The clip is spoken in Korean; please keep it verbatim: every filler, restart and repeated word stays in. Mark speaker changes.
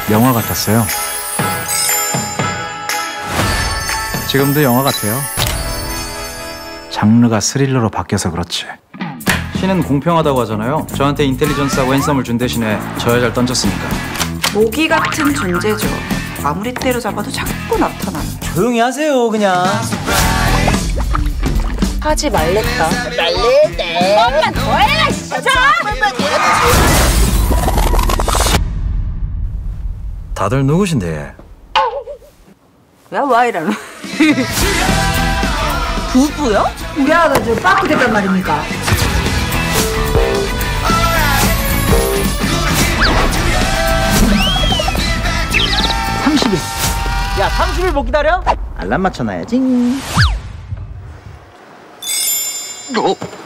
Speaker 1: 영화 같았어요. 지금도 영화 같아요. 장르가 스릴러로 바뀌어서 그렇지. 신은 공평하다고 하잖아요. 저한테 인텔리전스하고 핸섬을 준 대신에 저야 잘 던졌으니까.
Speaker 2: 모기 같은 존재죠. 아무리 때려잡아도 자꾸 나타나는.
Speaker 3: 조용히 하세요 그냥.
Speaker 4: 하지 말랬다.
Speaker 5: 말랬대. 엄마 더해라 진짜.
Speaker 1: 다들 누구신데?
Speaker 2: 왜 와 이러노?
Speaker 4: 부부요?
Speaker 5: 우리 아가 저 빠꾸 됐단 말입니까?
Speaker 3: 삼십 일. 야 삼십 일 못 기다려? 알람 맞춰놔야지.
Speaker 1: 어?